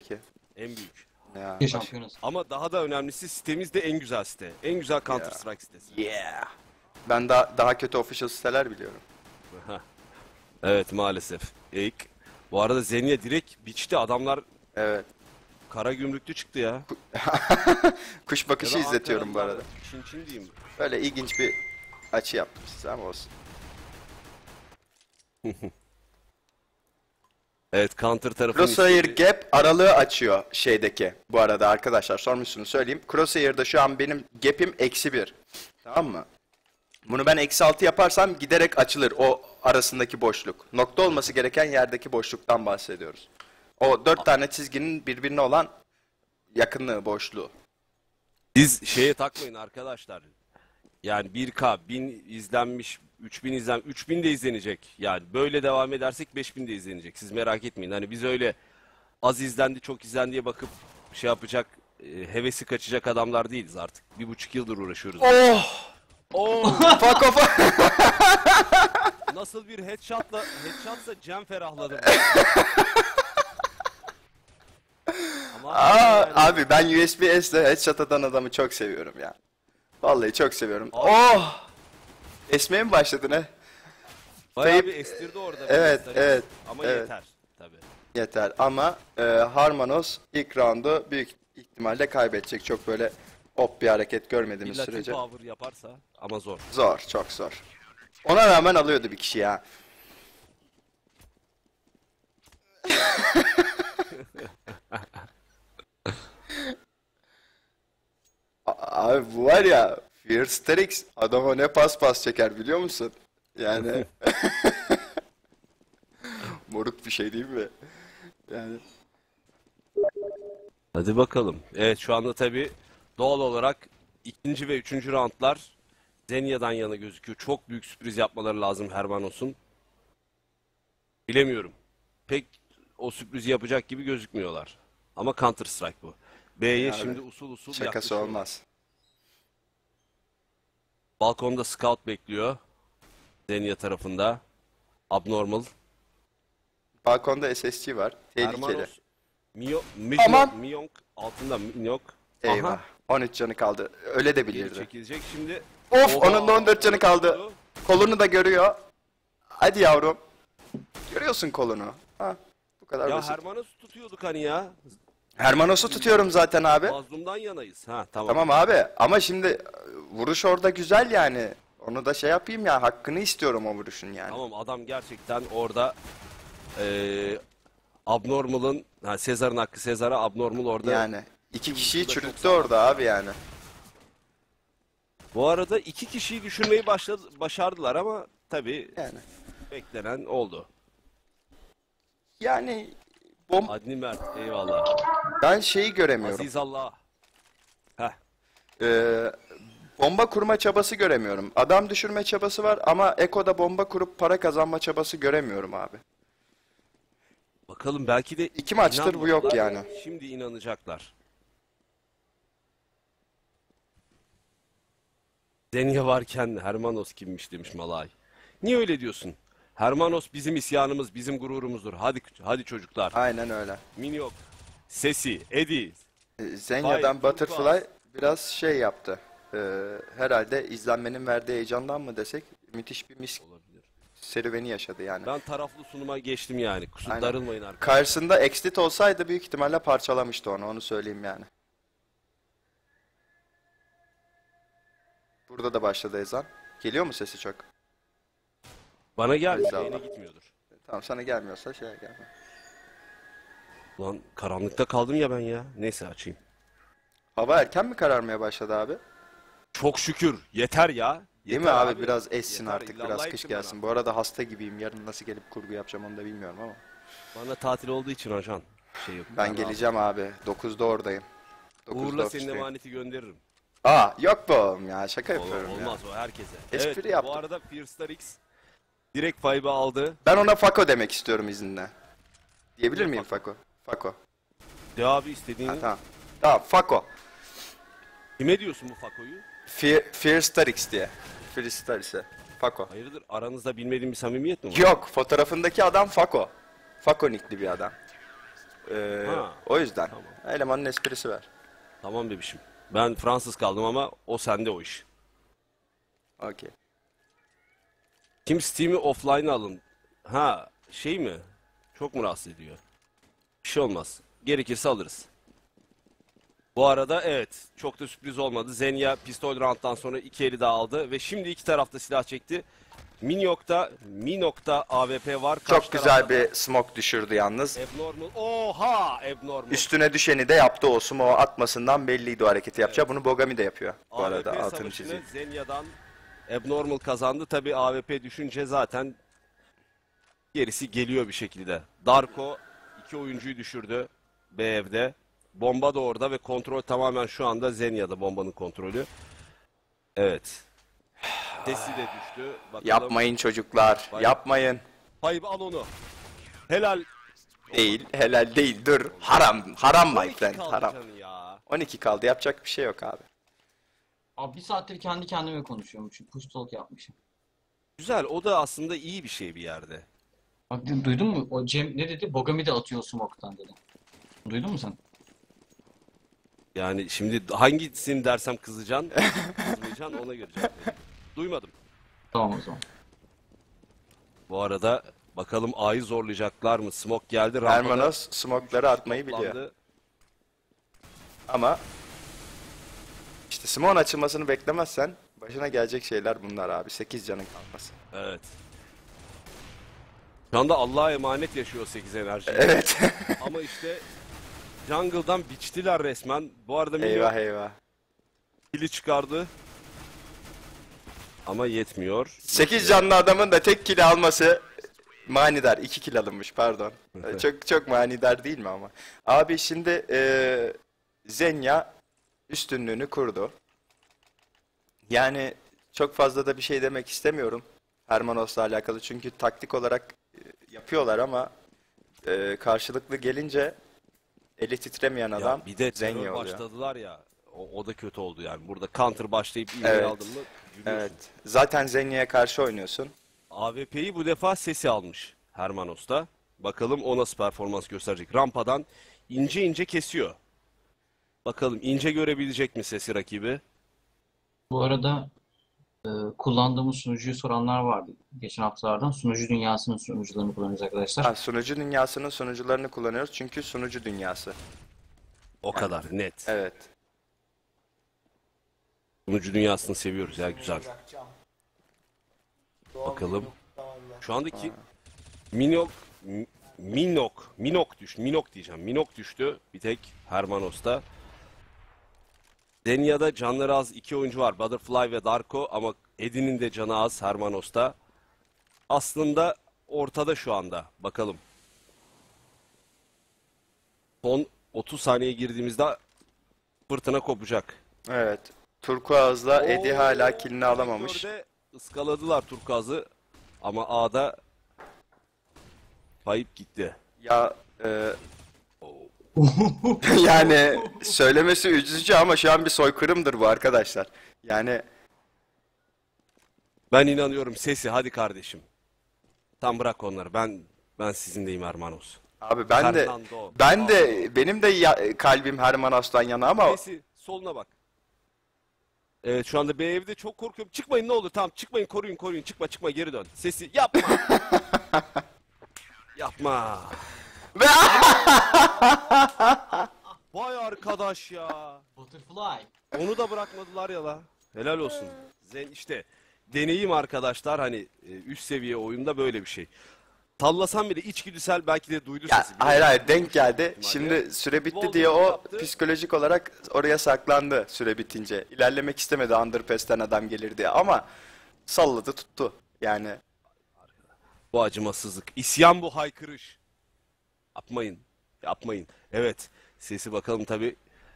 ki. En büyük. Ya. Şampiyonuz. Ama daha da önemlisi sitemiz de en güzel site. En güzel Counter Strike sitesi. Yeah. Ben daha kötü official siteler biliyorum. Evet maalesef. Bu arada Zenya direkt biçti. Adamlar Evet. kara gümrüklü çıktı ya. Kuş bakışı Ya da izletiyorum bu Ankaralılar arada. Çin diyeyim. Böyle ilginç bir açı yaptım size ama olsun. Evet Counter tarafının Crosshair işleri- Gap aralığı açıyor şeydeki. Bu arada arkadaşlar sormuşsunuz söyleyeyim. Crosshair'da şu an benim gap'im -1. Tamam mı? Bunu ben -6 yaparsam giderek açılır o arasındaki boşluk. Nokta olması gereken yerdeki boşluktan bahsediyoruz. O 4 tane çizginin birbirine olan yakınlığı, boşluğu. Siz şeye takmayın arkadaşlar. Yani 1K 1000 izlenmiş, 3000 3000 de izlenecek. Yani böyle devam edersek 5000 de izlenecek. Siz merak etmeyin. Hani biz öyle az izlendi, çok izlendiye bakıp şey yapacak, hevesi kaçacak adamlar değiliz artık. 1,5 yıldır uğraşıyoruz. Oh! Oh! Fuck off! Nasıl bir headshotsa Cem ferahladım. Ama yani- Abi ben USB-S'le headshot atan adamı çok seviyorum ya. Vallahi çok seviyorum. Abi. Oh! Esmeye mi başladı ne? bayağı Tape- bir estirdi orada. Evet, bir evet, Ama evet. yeter tabii. Yeter ama Harmanos ilk roundu büyük ihtimalle kaybedecek. Çok böyle hop bir hareket görmediğimiz İlla sürece. power yaparsa ama zor. Zor, çok zor. Ona rağmen alıyordu bir kişi ya. Abi bu var ya, Fiersterix adama ne pas çeker biliyor musun? Yani moruk bir şey değil mi? Yani Hadi bakalım. Evet şu anda tabii doğal olarak ikinci ve üçüncü roundlar Zenya'dan yana gözüküyor. Çok büyük sürpriz yapmaları lazım Hermanos'un. Bilemiyorum. Pek o sürprizi yapacak gibi gözükmüyorlar. Ama Counter Strike bu. B'ye Yani şimdi usul usul şakası yaklaşıyorlar. olmaz. Balkonda scout bekliyor. Zenya tarafında. Abnormal. Balkonda SSG var. Tehlikeli. Hermanos. Aman! Miyonk altında Miyonk. Eyvah. Aha. 13 canı kaldı. Öyle de Geri bilirdi. çekilecek şimdi. Of, Oha! onun da 14 canı kaldı. Kolunu da görüyor. Hadi yavrum. Görüyorsun kolunu. Ha, bu kadar Ya basit. Hermanos'u tutuyorduk hani ya. Hermanos'u tutuyorum zaten abi. Mazlum'dan yanayız. Ha tamam. Tamam abi ama şimdi vuruş orada güzel yani. Onu da şey yapayım ya, hakkını istiyorum o vuruşun yani. Tamam adam gerçekten orada Abnormal'ın Sezar'ın hakkı Sezar'a, Abnormal orada. Yani iki kişiyi da çok çürüttü sağlam. orada abi yani. Bu arada iki kişiyi düşürmeyi başardılar ama tabii Yani. beklenen oldu. Yani Adni Mert eyvallah. ben şeyi göremiyorum. Aziz Allah. Heh. Bomba kurma çabası göremiyorum. Adam düşürme çabası var ama Eko'da bomba kurup para kazanma çabası göremiyorum abi. Bakalım belki de 2 maçtır bu yok inanmadılar, yani. Şimdi inanacaklar. Zenya varken Hermanos kimmiş demiş Malay. Niye öyle diyorsun? Hermanos bizim isyanımız, bizim gururumuzdur. Hadi çocuklar. Aynen öyle. Minyok, Sesi, Eddie. Zenya'dan Vay, Butterfly biraz şey yaptı. Herhalde izlenmenin verdiği heyecandan mı desek müthiş bir Olabilir. serüveni yaşadı yani. Ben taraflı sunuma geçtim yani. Kusur Aynen. darılmayın arkadaşlar. Karşısında Exit olsaydı büyük ihtimalle parçalamıştı onu söyleyeyim yani. Burada da başladı ezan. Geliyor mu sesi çok? Bana gelmiş, Eyvallah. yayına gitmiyordur. Tamam, sana gelmiyorsa şey gelme. Lan karanlıkta kaldım ya ben ya. Neyse açayım. Hava erken mi kararmaya başladı abi? Çok şükür. Yeter ya. Değil mi Yeter abi? Biraz essin Yeter, artık, illallah biraz kış etsin gelsin. bana. Bu arada hasta gibiyim. Yarın nasıl gelip kurgu yapacağım onu da bilmiyorum ama. Bana tatil olduğu için ajan. Şey yok. Ben geleceğim abi. 9'da oradayım. 9'da Uğur'la senin ofisteyim. emaneti gönderirim. Aa, yok be oğlum ya, şaka yapıyorum ya. Olmaz o herkese. Espri Evet, yaptım. bu arada Fierstar X direkt Five'ı aldı. Ben ona Fako demek istiyorum izinle. Diyebilir miyim Fako? Fako. De abi istediğini. Ha, tamam. Tamam, Fako. Kime diyorsun bu Fako'yu? Fear Star X diye. Fear Star ise. Fako. Hayırdır aranızda bilmediğim bir samimiyet mi var? Yok, fotoğrafındaki adam Fako. Fako nickli bir adam. Ha. O yüzden. Tamam. Elemanın esprisi var. Tamam bebişim. Ben Fransız kaldım ama o sende o iş. Okey. Kim Steam'i offline alın. Ha şey mi? Çok mu rahatsız ediyor? Bir şey olmaz. Gerekirse alırız. Bu arada evet çok da sürpriz olmadı. Zenya pistol round'dan sonra 2 eli daha aldı ve şimdi iki tarafta silah çekti. Minok'ta AWP var. Karşı Çok güzel tarafta bir smoke düşürdü yalnız. Abnormal. Oha! Abnormal. Üstüne düşeni de yaptı, o smoke atmasından belliydi o hareketi yapacağı. Bunu Bogami de yapıyor bu arada, AWP altını savaşını çizeyim. Zenya'dan Abnormal kazandı. Tabi AWP düşünce zaten gerisi geliyor bir şekilde. Darko iki oyuncuyu düşürdü B evde. Bomba da orada ve kontrol tamamen şu anda Zenya'da, bombanın kontrolü. Evet. Sesi de düştü. Bakalım. Yapmayın çocuklar, Vay. yapmayın. Hayır al onu. Helal. Değil, helal değil, dur. Haram, haram my 12 friend, kaldı haram. canı ya. 12 kaldı, yapacak bir şey yok abi. Abi bir saattir kendi kendime konuşuyormuşum. Push talk yapmışım. Güzel, o da aslında iyi bir şey bir yerde. Bak duydun mu? O Cem ne dedi? Bogami de atıyor smoke'tan dedi. Duydun mu sen? Yani şimdi hangisini dersem kızacaksın, kızmayacaksın, ona göre cevap vereyim. Duymadım. Tamam o zaman. Bu arada bakalım A'yı zorlayacaklar mı? Smoke geldi. Rampada Hermanos smoke'ları atmayı biliyor. toplandı. Ama işte smoke'un açılmasını beklemezsen başına gelecek şeyler bunlar abi. 8 canın kalması. Evet. Şu anda Allah'a emanet yaşıyor 8 enerji. Evet. Ama işte jungle'dan biçtiler resmen. Bu arada Eyvah Minyon eyvah. kili çıkardı. Ama yetmiyor. 8 canlı adamın da tek kill alması manidar. 2 kill alınmış, pardon. Çok çok manidar değil mi ama? Abi şimdi Zenya üstünlüğünü kurdu. Yani çok fazla da bir şey demek istemiyorum Hermanos'la alakalı. Çünkü taktik olarak yapıyorlar ama karşılıklı gelince eli titremeyen Ya adam bir de terör Zenya oluyor. başladılar ya. O da kötü oldu yani. Burada counter başlayıp ivmeyi Evet. aldın mı gülüyorsun. Evet. Zaten Zenya'ya karşı oynuyorsun. AWP'yi bu defa Sesi almış Hermanos'ta. Bakalım o nasıl performans gösterecek. Rampadan ince ince kesiyor. Bakalım ince görebilecek mi Sesi rakibi? Bu arada kullandığımız sunucuyu soranlar vardı geçen haftalardan. Sunucu dünyasının sunucularını kullanıyoruz arkadaşlar. Ha, sunucu dünyasının sunucularını kullanıyoruz çünkü sunucu dünyası. O kadar net. Evet. Sunucu dünyasını seviyoruz ya, güzel. Bakalım. Şu andaki Minok diyeceğim. Minok düştü bir tek Hermanos'ta. Zenya'da canları az iki oyuncu var. Butterfly ve Darko ama Eddie'nin de canı az Hermanos'ta. Aslında ortada şu anda. Bakalım. Son 30 saniye girdiğimizde fırtına kopacak. Evet. Turkuaz'la Eddie hala killini alamamış. Sektörde ıskaladılar Turkuaz'ı ama A'da kayıp gitti. Ya yani söylemesi üzücü ama şu an bir soykırımdır bu arkadaşlar. Yani Ben inanıyorum Sesi, hadi kardeşim. Tam bırak onları. Ben sizinleyim Hermanos. abi Fernando. benim de kalbim Hermanos'tan yana ama Sesi soluna bak. Evet şu anda B evde çok korkuyorum. Çıkmayın ne olur, tamam çıkmayın, koruyun. Çıkma geri dön. Sesi yapma. Yapma. Vay arkadaş ya. Butterfly. Onu da bırakmadılar ya la. Helal olsun. İşte deneyim arkadaşlar, hani üst seviye oyunda böyle bir şey. Tallasam bile içgüdüsel belki de duydu ya, sesi. hayır denk geldi. İhtimalle. Şimdi süre bitti Volkan diye o yaptı. psikolojik olarak oraya saklandı süre bitince. İlerlemek istemedi Underpass'ten adam gelir diye ama salladı tuttu. Yani Bu acımasızlık. İsyan bu, haykırış. Yapmayın. Evet. Sesi bakalım tabi.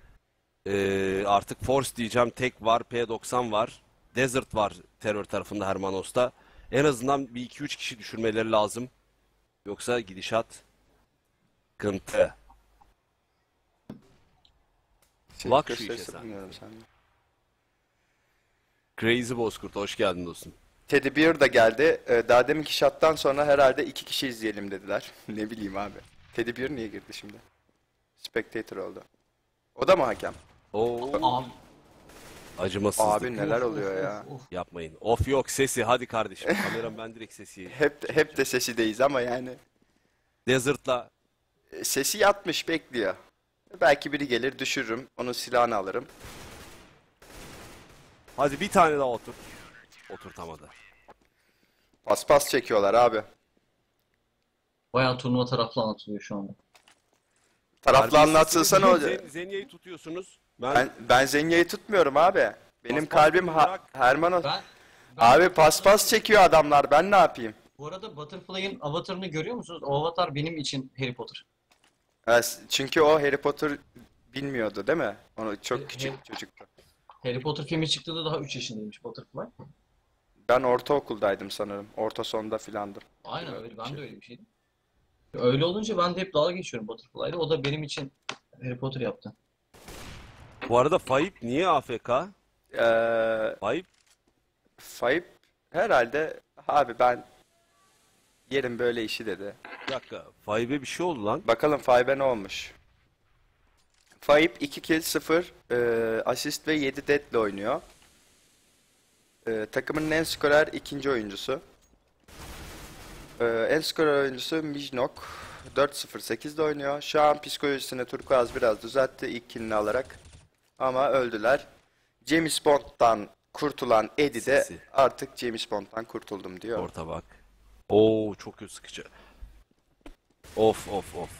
Artık Force diyeceğim. Tek var. P90 var. Desert var terör tarafında Hermanos'ta. En azından bir 2-3 kişi düşürmeleri lazım. Yoksa gidişat sıkıntı. Bak şu işe gösterisi sen. bilmiyorum sende. Crazy Bozkurt hoş geldin dostum. Teddy Bear da geldi. Daha deminki shot'tan sonra herhalde 2 kişi izleyelim dediler. Ne bileyim abi. Teddy Bear niye girdi şimdi? Spectator oldu. O da mı hakem? Oo, Abi, acımasızlık. Abi neler of, oluyor of, ya. of, of. Yapmayın. Of yok sesi hadi kardeşim. Kameram ben direkt sesi. Hep de sesideyiz ama yani. Desert'la Sesi yatmış bekliyor. Belki biri gelir düşürürüm. Onun silahını alırım. hadi bir tane daha otur. Oturtamadı. Paspas çekiyorlar abi. Bayağı turnuva taraflı anlatılıyor şu anda. Taraflı anlatılsa ne olacak? Zenya'yı tutuyorsunuz. Ben Zenya'yı tutmuyorum abi. Benim Paspas kalbim bırak. Hermanos. Ben Abi paspas çekiyor adamlar. Ben ne yapayım? Bu arada Butterfly'ın avatarını görüyor musunuz? O avatar benim için Harry Potter. Çünkü o Harry Potter bilmiyordu değil mi? Onu çok küçük bir çocuktu. Harry Potter filmi çıktığında daha 3 yaşındaymış Butterfly. Ben ortaokuldaydım sanırım. Orta sonda filandır. Aynen öyle. Ben de öyle bir şeydim. Öyle olunca ben de hep dalga geçiyorum Butterfly'la. O da benim için Harry Potter yaptı. Bu arada Faip niye AFK? Faip Faip herhalde abi ben yerim böyle işi dedi. bir dakika. Faip'e bir şey oldu lan. Bakalım Faip'e ne olmuş? Faip 2 kill 0 asist ve 7 death'le oynuyor. Takımının en skorer ikinci oyuncusu. En skorer oyuncusu Mijnok 4-0-8'de oynuyor. Şu an psikolojisini Turkuaz biraz düzeltti ilk killini alarak. Ama öldüler. James Bond'dan kurtulan Eddie de Sesi. artık James Bond'dan kurtuldum diyor. Orta bak. Oo çok kötü sıkıcı. Of of of.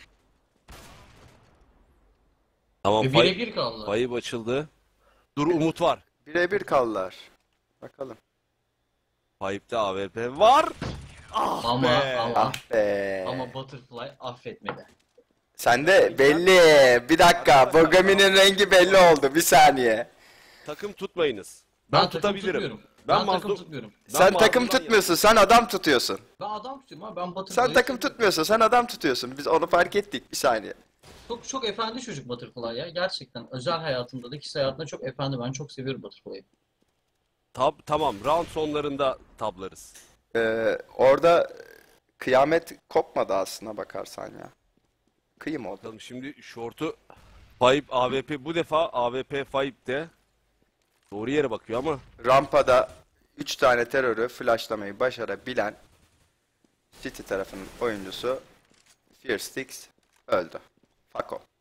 Tamam Ve Faip, birebir kaldılar. Faip açıldı. Dur Umut var. Birebir kaldılar. Bakalım. Faip'te AWP var. Ah Ama be. ama Be. ama Butterfly affetmedi. Sen de belli. Bir dakika. Bogami'nin rengi belli oldu. Bir saniye. Takım tutmayınız. Ben Ben takım tutabilirim. tutmuyorum. Ben Ben takım mazlum- tutmuyorum. Ben Sen takım mağdurdan tutmuyorsun. Sen adam tutuyorsun. Ben adam tutuyorum ama ben Butterfly'ı Sen takım seviyorum. tutmuyorsun. Sen adam tutuyorsun. Biz onu fark ettik. Bir saniye. Çok çok efendi çocuk Butterfly ya. Gerçekten özel hayatında da kişisel hayatında çok efendi. Ben çok seviyorum Butterfly'ı. Tamam round sonlarında tablarız. Orada kıyamet kopmadı aslına bakarsan ya. Kıyım oldu. Bakalım şimdi short'u Faip AWP bu defa AWP Faip'te doğru yere bakıyor ama Rampada 3 tane terörü flashlamayı başarabilen City tarafının oyuncusu Fearstix öldü. Fuck off.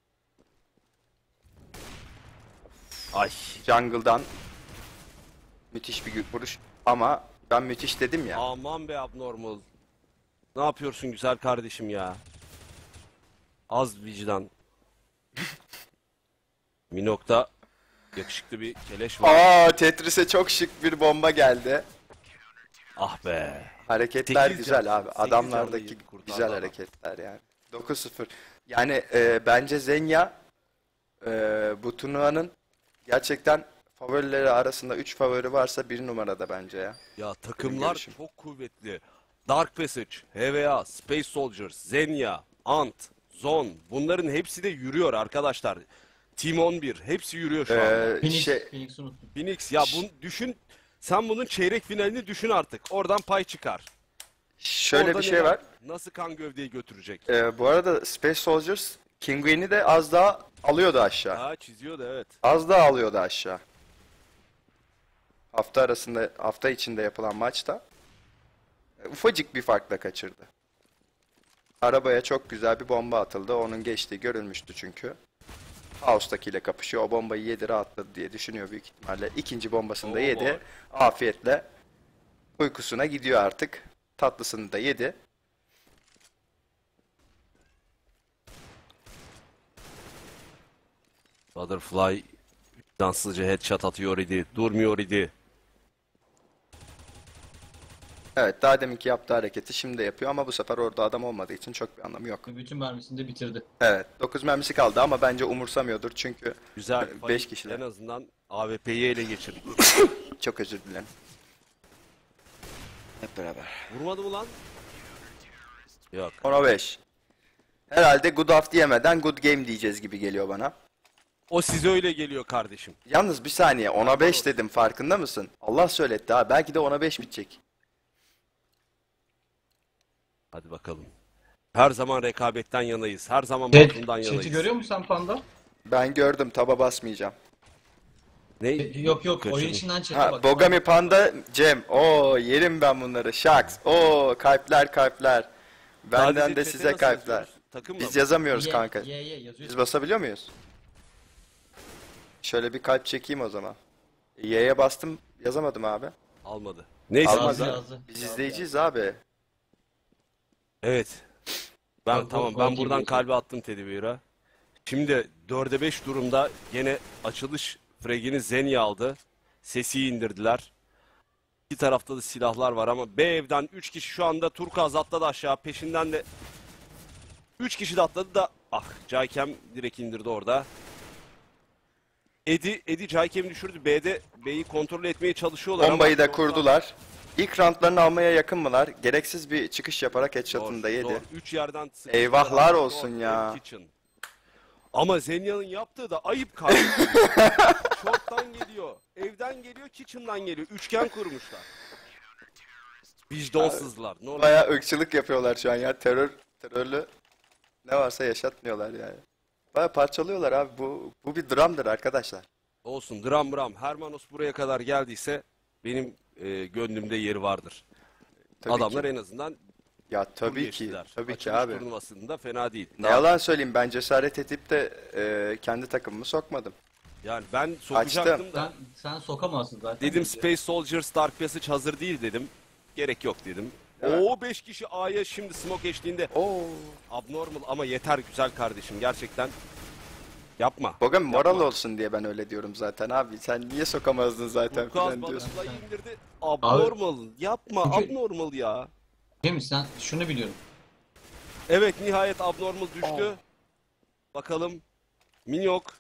ay Jungle'dan müthiş bir vuruş ama ben müthiş dedim ya. aman be abnormal. Ne yapıyorsun güzel kardeşim ya? Az vicdan. Minok'ta yakışıklı bir keleş var. Aa, Tetris'e çok şık bir bomba geldi. Ah be. Hareketler 8 güzel canlı, abi. 8 Adamlardaki canlıyı kurtardı güzel adam. hareketler yani. 9-0. Yani bence Zenya bu turnuvanın gerçekten favorileri arasında 3 favori varsa bir numarada bence ya. Ya takımlar görüşüm. çok kuvvetli. Dark Passage, HVA, Space Soldiers, Zenya, Ant, Zone bunların hepsi de yürüyor arkadaşlar. Team 11 hepsi yürüyor şu anda. Phoenix, Şey, Phoenix'i unuttum. Phoenix ya bunu düşün. Sen bunun çeyrek finalini düşün artık. Oradan pay çıkar. şöyle Orada bir şey neler- var. Nasıl kan gövdeyi götürecek? Bu arada Space Soldiers Kinguin'i de az daha alıyordu aşağı. Ha çiziyor da evet. Az daha alıyordu aşağı. Hafta içinde yapılan maçta ufacık bir farkla kaçırdı. Arabaya çok güzel bir bomba atıldı. Onun geçtiği görülmüştü çünkü. House'dakiyle kapışıyor. O bombayı yedi rahatladı diye düşünüyor büyük ihtimalle. İkinci bombasını da Oo, yedi. boy. Afiyetle uykusuna gidiyor artık. Tatlısını da yedi. Butterfly danslıca headshot atıyor idi. Durmuyor idi. Evet, daha deminki yaptığı hareketi şimdi de yapıyor ama bu sefer orada adam olmadığı için çok bir anlamı yok. Bütün mermisini de bitirdi. Evet, 9 mermisi kaldı ama bence umursamıyordur çünkü Güzel. 5 Faik kişiler. En azından AWP'yi ele geçirdik. Çok özür dilerim. Hep beraber. Vurmadı mı lan? Yok. 10'a 5. Herhalde good off diyemeden good game diyeceğiz gibi geliyor bana. O size öyle geliyor kardeşim. Yalnız bir saniye 10'a 5 dedim, farkında mısın? Allah söyletti ha, belki de 10'a 5 bitecek. Hadi bakalım. Her zaman rekabetten yanayız. Her zaman Chat, mazlumdan chat'i yanayız. görüyor musun sen Panda? Ben gördüm, taba basmayacağım. Ne? Yok yok, oyun Kaçırdım. içinden chat'e Ha, bak. Bogami Panda, Cem. Oo, yerim ben bunları. Şaks. Oo, kalpler kalpler. Benden Sadece de chat'e size nasıl kalpler. yazıyoruz? Takımla Biz mı? yazamıyoruz Ye, kanka. yazıyor. Biz basabiliyor muyuz? Şöyle bir kalp çekeyim o zaman. Y'ye bastım, yazamadım abi. Almadı. Neyse. Almaz Yazdı, ha. yazdı. Biz izleyiciyiz abi. Evet. Ben Bak, tamam gol ben gibi buradan oldu. kalbi attım Teddy Bear'a. Şimdi 4'e 5 durumda yine açılış fragini Zenya aldı. Sesi indirdiler. İki tarafta da silahlar var ama B evden 3 kişi şu anda Turkuaz atladı aşağı. Peşinden de 3 kişi de atladı da Jaykem direkt indirdi orada. Eddie Jaykem'i düşürdü. B'yi kontrol etmeye çalışıyorlar Bombayı ama da kurdular. İlk roundlarını almaya yakın mılar? Gereksiz bir çıkış yaparak headshot'ını da yedi. 3 yerden sıkıştılar. Eyvahlar Door, olsun Door, ya. Kitchen. Ama Zenya'nın yaptığı da ayıp kardeşim. Short'tan geliyor, evden geliyor, kitchen'dan geliyor. Üçgen kurmuşlar. Vicdansızlar. Normal. Bayağı ırkçılık yapıyorlar şu an ya. Terörlü ne varsa yaşatmıyorlar yani. Bayağı parçalıyorlar abi. Bu bir dramdır arkadaşlar. Olsun dram. Hermanos buraya kadar geldiyse benim gönlümde yeri vardır. Tabii Adamlar ki. en azından Ya tur tabii ki. geçtiler. Tabii ki Açılış abi. turnuvasında fena değil. Ne yalan söyleyeyim, ben cesaret edip de kendi takımımı sokmadım. Yani ben sokacaktım da. Sen sokamazsın zaten. Dedim Space Soldiers Dark Passage hazır değil dedim. Gerek yok dedim. Evet. Oo 5 kişi A'ya şimdi smoke eşliğinde. Oo. Abnormal ama yeter güzel kardeşim gerçekten. Yapma. Bogam moral Yapma. olsun diye ben öyle diyorum zaten abi. Sen niye sokamazdın zaten Turkuaz filan diyorsun. balıkla indirdi. Abnormal. Yapma Çünkü- abnormal ya. Cem, sen şunu biliyorum. Evet nihayet abnormal düştü. Bakalım. Minyok.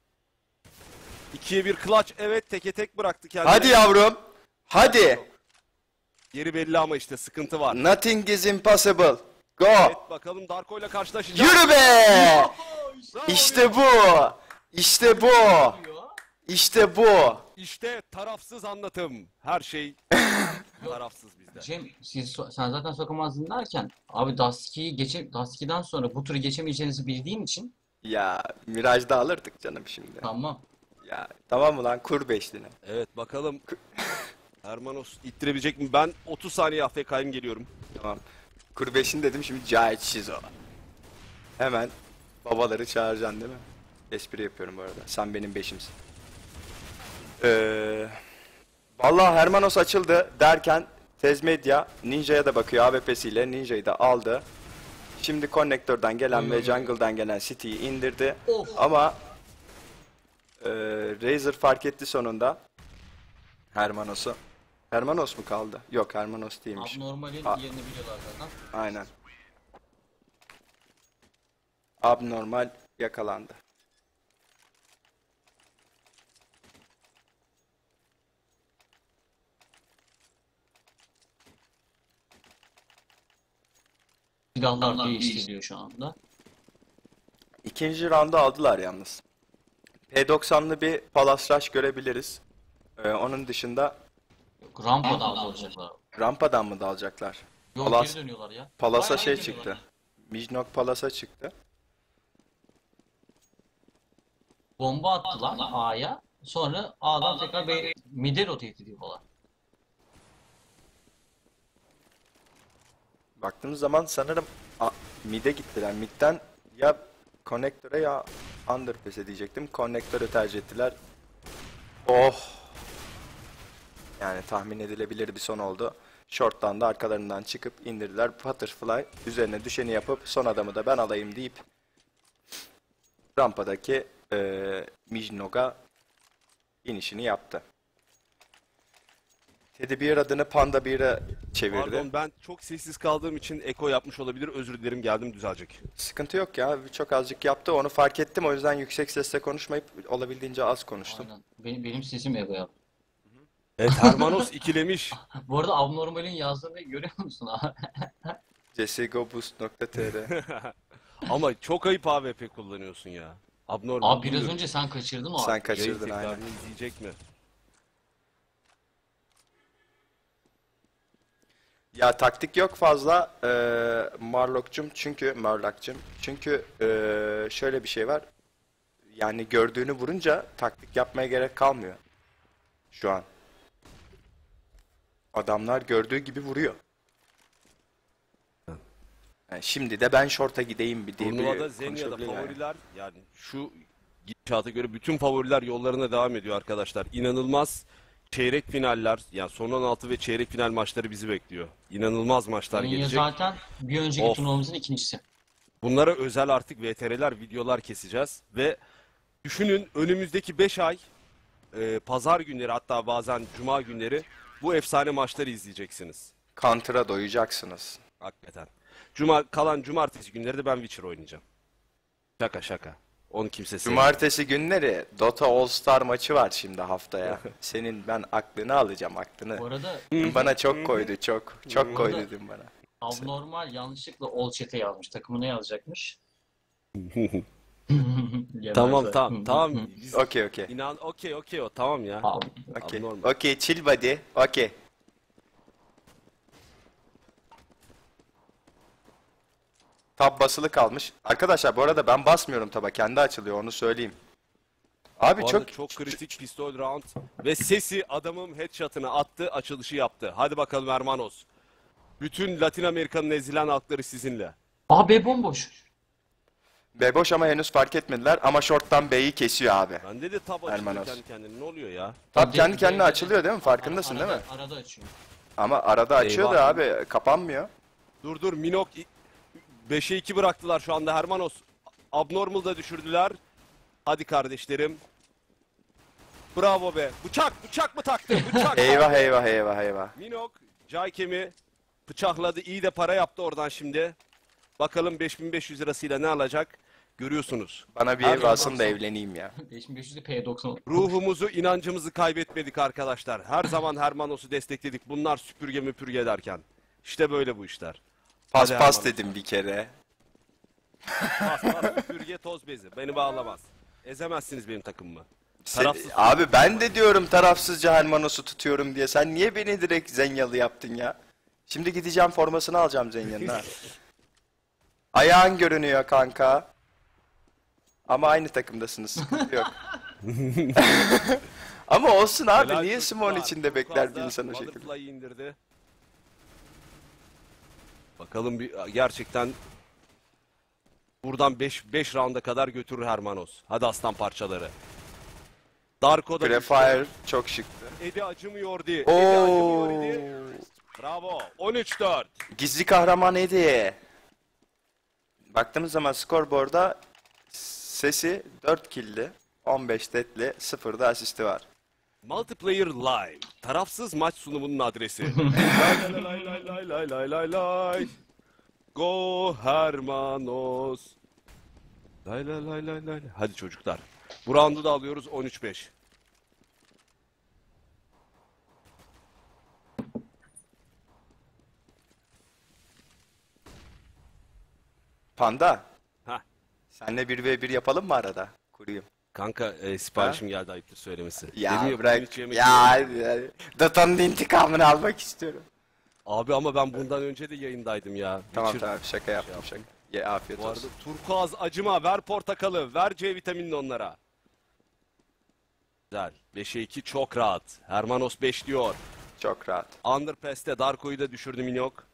2'ye 1 clutch. Evet teke tek bıraktı kendini. Hadi yavrum. Hadi. Yeri belli ama işte sıkıntı var. Nothing is impossible. Go. Evet bakalım Darko ile karşılaşacak. Yürü be. Bravo İşte bu. İşte bu. İşte bu. İşte tarafsız anlatım. Her şey tarafsız bizde. Cem, sen zaten sokamazdın derken abi Dust2'den sonra bu turu geçemeyeceğinizi bildiğin için Ya Miraj'da alırdık canım şimdi. tamam. Ya tamam mı lan, kur beşlini. Evet bakalım. Hermanos ittirebilecek mi? Ben 30 saniye AFK'yim geliyorum. Tamam. Kur beşini dedim, şimdi Cahit Şizo. Hemen babaları çağıracaksın değil mi? Espri yapıyorum bu arada. Sen benim beşimsin. Vallahi Hermanos açıldı derken Tez Medya Ninja'ya da bakıyor AWP'siyle. Ninja'yı da aldı. Şimdi konnektörden gelen ve jungle'dan gelen City'yi indirdi. Of. Ama Razer fark etti sonunda Hermanos'u. Hermanos mu kaldı? Yok, Hermanos değilmiş. Abnormalin A- yerini biliyorlar zaten. Aynen. Abnormal yakalandı. Silahlar değiştiriliyor şu anda. İkinci roundu aldılar yalnız. P90'lı bir Palace Rush görebiliriz. Onun dışında Yok, rampada alacaklar. rampadan mı dalacaklar? Yok, Palas- geri dönüyorlar ya. Palas'a Bayağı şey geri çıktı. dönüyorlar. Mijnok Palas'a çıktı. Bomba attılar A'ya. Sonra A'dan tekrar mid'e rotate ediyorlar. Baktığımız zaman sanırım mid'e gittiler. Mid'den ya konnektöre ya underpass'e diyecektim. Konnektörü tercih ettiler. Oh! Yani tahmin edilebilir bir son oldu. Short'tan da arkalarından çıkıp indirdiler. Butterfly üzerine düşeni yapıp son adamı da ben alayım deyip rampadaki Mijnok'a inişini yaptı. Teddy Bear adını Panda Bear'a çevirdi. Pardon ben çok sessiz kaldığım için eko yapmış olabilir. Özür dilerim geldim düzelecek. Sıkıntı yok ya. Çok azıcık yaptı. Onu fark ettim. O yüzden yüksek sesle konuşmayıp olabildiğince az konuştum. Aynen. Benim sesim ego yaptı. Evet Hermanos ikilemiş. Bu arada Abnormal'in yazdığını görüyor musun abi? csgoboost.tr Ama çok ayıp AWP kullanıyorsun ya. Abnormal. Abi biraz bilmiyorum. önce sen kaçırdın o Sen abi. kaçırdın Yayın aynen. tekrarını izleyecek mi? Ya taktik yok fazla Marlock'cum çünkü şöyle bir şey var. Yani gördüğünü vurunca taktik yapmaya gerek kalmıyor şu an. Adamlar gördüğü gibi vuruyor. Yani şimdi de ben short'a gideyim bir diye Turnuvada bir Zenya'da konuşabilir yani. favoriler yani şu gidişata göre bütün favoriler yollarına devam ediyor arkadaşlar. İnanılmaz çeyrek finaller yani son 16 ve çeyrek final maçları bizi bekliyor. İnanılmaz maçlar Zenya gelecek. zaten bir önceki Of. turnuvamızın ikincisi. Bunlara özel artık VTR'ler, videolar keseceğiz ve düşünün önümüzdeki 5 ay pazar günleri hatta bazen cuma günleri bu efsane maçları izleyeceksiniz. Counter'a doyacaksınız. Hakikaten. Kalan cumartesi günleri de ben Witcher oynayacağım. Şaka şaka. Onu kimse sevmiyor. Cumartesi günleri Dota All Star maçı var şimdi haftaya. Senin ben aklını alacağım aklını. Bu arada Bana çok koydu çok. Çok koydu dün bana. abnormal yanlışlıkla all chat'e yazmış. Takımına yazacakmış. Tamam Yemezler. tamam tamam. Biz Okey okey. inan okey o tamam ya. Abi, Okey. Abnormal. Okey chill buddy. Okey. Tab basılı kalmış. Arkadaşlar bu arada ben basmıyorum taba. Kendi açılıyor onu söyleyeyim. Abi Bu arada çok çok kritik pistol round ve sesi adamım headshot'ını attı, açılışı yaptı. Hadi bakalım Hermanos. Bütün Latin Amerika'nın ezilen halkları sizinle. B bomboş. B boş ama henüz fark etmediler ama short'tan B'yi kesiyor abi. Bende de tab açılıyor Hermanos. kendi kendine. Ne oluyor ya? Tab De- kendi kendine de- açılıyor değil mi? Farkındasın değil mi? Arada açıyor. Ama arada açıyor da Eyvah. abi kapanmıyor. Dur Minok 5'e 2 bıraktılar şu anda Hermanos. Abnormal da düşürdüler. Hadi kardeşlerim. Bravo be. Bıçak mı taktı? Bıçak. Eyvah eyvah eyvah eyvah. Minok Jaykem'i bıçakladı. İyi de para yaptı oradan şimdi. Bakalım 5500 lirasıyla ne alacak? Görüyorsunuz. Bana bir Her ev zaman alsın da evleneyim ya. 5500'de P90. Ruhumuzu, inancımızı kaybetmedik arkadaşlar. Her zaman Hermanos'u destekledik. Bunlar süpürge müpürge derken. İşte böyle bu işler. Pas Hadi pas Erman. dedim bir kere. Pas, süpürge, toz bezi. Beni bağlamaz. Ezemezsiniz benim takımımı. Sen- Tarafsız abi ben de diyorum tarafsızca Hermanos'u tutuyorum diye. Sen niye beni direkt Zenyalı yaptın ya? Şimdi gideceğim formasını alacağım Zenya'nın ha. Ayağın görünüyor kanka. Ama aynı takımdasınız. Sıkıntı yok. Ama olsun abi Helal niye çocuklar. Simon içinde bekler bir Turkuaz'da insan o şekilde. Butterfly'ı indirdi. Bakalım gerçekten buradan 5 rounda kadar götürür Hermanos. Hadi aslan parçaları. Darko da düştü. Grafire çok şıktı. Edi acımıyor diye. Edi acımıyor Oo. diye. Bravo. 13-4. Gizli kahraman Eddie. Baktığımız zaman scoreboard'a sesi 4 kill'li, 15 dead'li, 0 da asisti var. Multiplayer Live. Tarafsız maç sunumunun adresi. Lay lay lay lay lay lay lay lay. Go Hermanos. Lay lay lay lay lay. Hadi çocuklar. Bu roundu da alıyoruz 13-5. Panda, Heh. senle 1v1 yapalım mı arada? Kurayım. Kanka siparişim geldi ayıptır söylemesi. Ya Dedim bugün bırak. hiç yemek Ya yemedim. Data'nın intikamını almak istiyorum. Abi ama ben bundan önce de yayındaydım ya. Tamam Witcher. tamam şaka yaptım şaka. Ye afiyet Bu arada olsun. turkuaz acıma ver portakalı ver C vitaminini onlara. Güzel. 5'e 2 çok rahat. Hermanos 5 diyor. Çok rahat. Underpass'te Darko'yu da düşürdü Minok.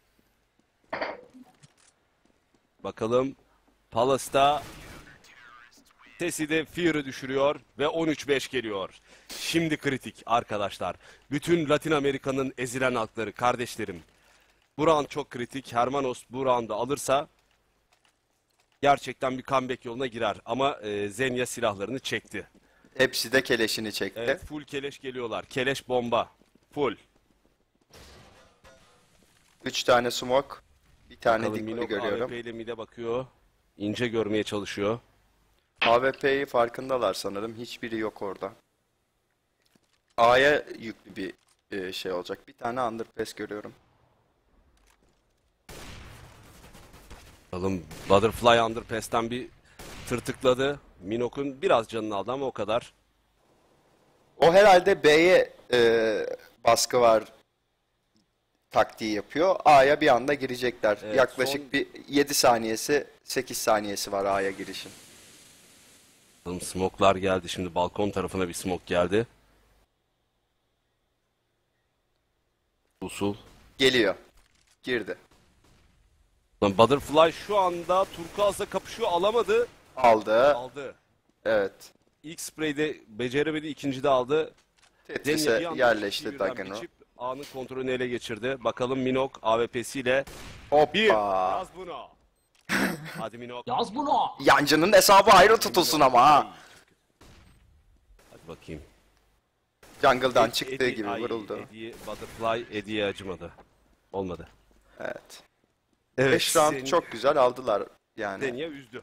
Bakalım. Palace'da Tesi de Fear'ı düşürüyor ve 13-5 geliyor. Şimdi kritik arkadaşlar. Bütün Latin Amerika'nın ezilen halkları, kardeşlerim. Bu round çok kritik. Hermanos bu roundu alırsa gerçekten bir comeback yoluna girer. Ama Zenya silahlarını çekti. Hepsi de keleşini çekti. Evet, full keleş geliyorlar. Keleş bomba. Full. 3 tane smoke. Bir tane Bakalım decoy Minok görüyorum. AWP ile mide bakıyor. İnce görmeye çalışıyor. AWP'yi farkındalar sanırım. Hiçbiri yok orada. A'ya yüklü bir şey olacak. Bir tane underpass görüyorum. Bakalım Butterfly Underpass'ten bir tırtıkladı. Minok'un biraz canını aldı ama o kadar. O herhalde B'ye baskı var taktiği yapıyor. A'ya bir anda girecekler. Evet, Yaklaşık son- bir 7 saniyesi, 8 saniyesi var A'ya girişin. Bakalım smoke'lar geldi. Şimdi balkon tarafına bir smoke geldi. Usul. Geliyor. Girdi. Lan Butterfly şu anda Turkuaz'la kapışıyor. Alamadı. Aldı. Aldı. Evet. İlk spreyde beceremedi. İkinci de aldı. Zenya bir Tetris'e anda yerleşti birden Dagano. biçip A'nın kontrolünü ele geçirdi. Bakalım Minok AWP'siyle bir. Hoppa. Yaz bunu. Hadi Minok. Yaz bunu! Yancının hesabı ayrı tutulsun ama ha. Hadi bakayım. Jungle'dan çıktığı Eddie- gibi ay, vuruldu. Eddie, Butterfly Eddie'ye acımadı. Olmadı. Evet. Evet. 5 round çok güzel aldılar yani. Zenya üzdü.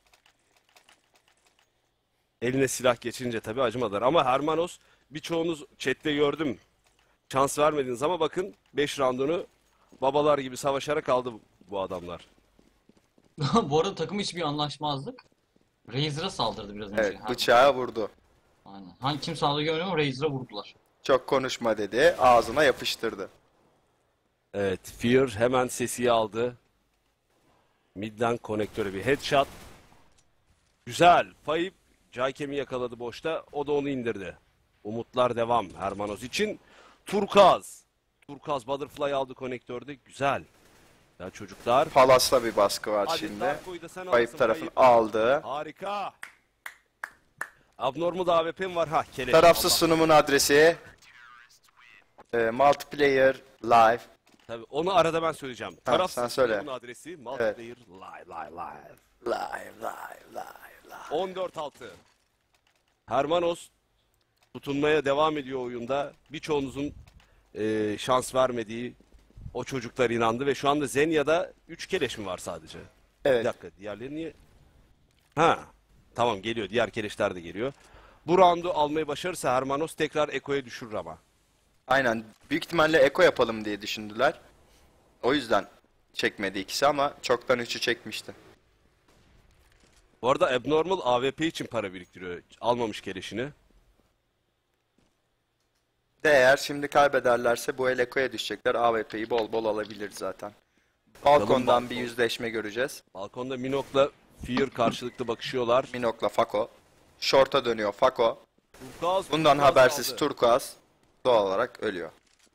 Eline silah geçince tabii acımadılar. Ama Hermanos birçoğunuz chatte gördüm. Şans vermediniz ama bakın 5 roundunu babalar gibi savaşarak aldı bu adamlar. Bu arada takım içi bir anlaşmazlık. Razer'a saldırdı biraz önce. Evet, bıçağı vurdu. Aynen. Hangi kim saldırdı görmüyorum ama Razer'a vurdular. Çok konuşma dedi, ağzına yapıştırdı. Evet, Fear hemen sesiyi aldı. Midden konektöre bir headshot. Güzel. Fayip Caykem'i yakaladı boşta. O da onu indirdi. Umutlar devam Hermanos için. Turkuaz. Turkuaz Butterfly aldı konektörde. Güzel. Ya çocuklar. Palas'ta bir baskı var Hadi şimdi. Darko'yu da sen Kayıp alırsın, tarafını Fayip. aldı. Harika. Abnormal AWP'm var. Ha keleş. Tarafsız Allah. sunumun adresi. Multiplayer Live. Tabii, onu arada ben söyleyeceğim. Tarafsız sen söyle. sunumun adresi Multiplayer Live. Live. 14-6. Hermanos tutunmaya devam ediyor oyunda. Birçoğunuzun şans vermediği o çocuklar inandı ve şu anda Zenya'da 3 keleş mi var sadece? Bir Evet. dakika, diğerleri niye? Ha, tamam geliyor. Diğer keleşler de geliyor. Bu roundu almayı başarırsa Hermanos tekrar Eko'ya düşürür ama. Aynen. Büyük ihtimalle Eko yapalım diye düşündüler. O yüzden çekmedi ikisi ama çoktan 3'ü çekmişti. Bu arada Abnormal AWP için para biriktiriyor. Almamış keleşini. Eğer şimdi kaybederlerse bu el Eko'ya düşecekler. AWP'yi bol bol alabilir zaten. Balkondan balkon. bir yüzleşme göreceğiz. Balkonda Minok'la Fear karşılıklı bakışıyorlar. Minok'la Fako. Short'a dönüyor Fako. Turkuaz, Bundan Turkuaz habersiz aldı. Turkuaz doğal olarak ölüyor.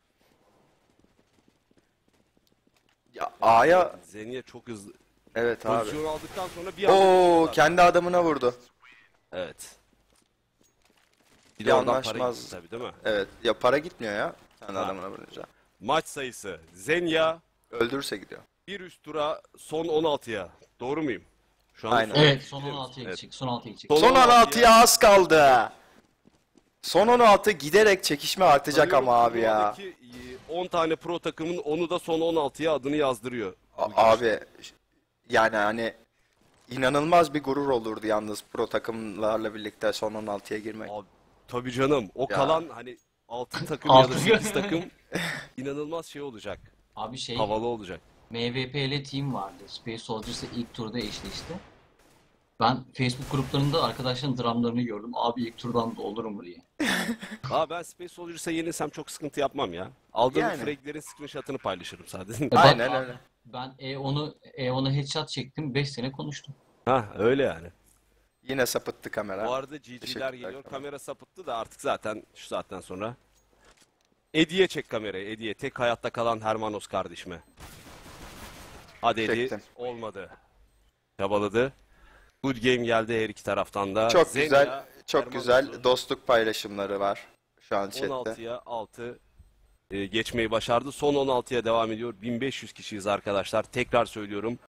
Ya A'ya Zenya çok hızlı. evet abi. Pozisyon aldıktan sonra bir anda Oo düşüyorlar. kendi adamına vurdu. Evet. Bir Bir de oradan para anlaşmaz. gitti tabii değil mi? Evet ya para gitmiyor ya kendi Ha. adamına vurunca. Maç sayısı. Zenya Öldürürse gidiyor. bir üst tura son 16'ya. Doğru muyum? Şu an Aynen. Evet, son biliyor 16'ya musun? gidecek. Son 16'ya gidecek. Son Son 16'ya 16'ya az kaldı. Son 16 giderek çekişme artacak Sanıyorum ama abi ya. turnuvadaki, 10 tane pro takımın onu da son 16'ya adını yazdırıyor. Abi yani hani inanılmaz bir gurur olurdu yalnız pro takımlarla birlikte son 16'ya girmek. Abi, tabii canım. O Ya. kalan hani 6 takım ya da Altı. 8 takım inanılmaz şey olacak. Abi şey, Havalı olacak. MVP ile team vardı. Space Soldiers'ı ilk turda eşleşti. Ben Facebook gruplarında arkadaşların dramlarını gördüm. Abi ilk turdan da olur mu diye. Ben Space Soldiers'a yenilsem çok sıkıntı yapmam ya. Aldığım Yani. fraglerin screenshot'ını paylaşırım sadece. Bak Aynen abi, öyle. Ben E10'a headshot çektim. 5 sene konuştum. Ha öyle yani. Yine sapıttı kamera. Bu arada GG'ler Teşekkürler geliyor. kamera. Kamera sapıttı da artık zaten şu saatten sonra. Eddie'ye çek kamerayı. Eddie'ye. Tek hayatta kalan Hermanos kardeşime. Hadi Eddie. Çektim. Olmadı. Çabaladı. Good game geldi her iki taraftan da. Çok Zenya, güzel, çok Hermanos'u güzel dostluk paylaşımları var şu an chatte. 16'ya 6 geçmeyi başardı. Son 16'ya devam ediyor. 1500 kişiyiz arkadaşlar. Tekrar söylüyorum.